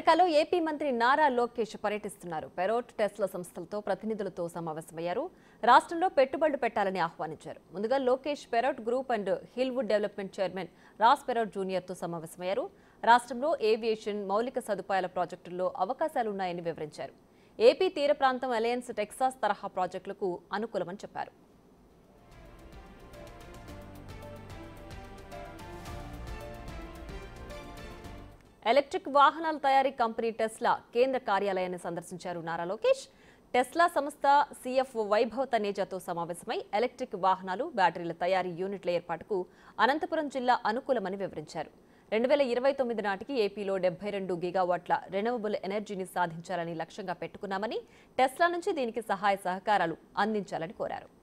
కర్ణాటకలో ఏపీ మంత్రి నారా లోకేష్ పర్యటిస్తున్నారు. పెరోట్ టెస్లా సంస్థలతో ప్రతినిధులతో సమావేశమయ్యారు. రాష్ట్రంలో పెట్టుబడులు పెట్టాలని ఆహ్వానించారు. ముందుగా Lokesh Perot group and Hillwood development chairman Ross Perot జూనియర్తో సమావేశమయ్యారు. రాష్ట్రంలో ఏవియేషన్ మౌలిక సదుపాయాల ప్రాజెక్టుల్లో అవకాశాలున్నాయని వివరించారు. ఏపీ తీర ప్రాంతం అలయన్స్ టెక్సాస్ తరహా ప్రాజెక్టులకు అనుకూలమని చెప్పారు. ఎలక్ట్రిక్ వాహనాల తయారీ కంపెనీ టెస్లా కేంద్ర కార్యాలయాన్ని సందర్శించారు నారా లోకేష్. టెస్లా సంస్థ సీఎఫ్ఓ వైభవ్ తనేజాతో సమావేశమై ఎలక్ట్రిక్ వాహనాలు, బ్యాటరీల తయారీ యూనిట్ల ఏర్పాటుకు అనంతపురం జిల్లా అనుకూలమని వివరించారు. 2029 నాటికి ఏపీలో 72 గిగావాట్ల రెన్యూవబుల్ ఎనర్జీని సాధించాలని లక్ష్యంగా పెట్టుకున్నామని, టెస్లా నుంచి దీనికి సహాయ సహకారాలు అందించాలని కోరారు.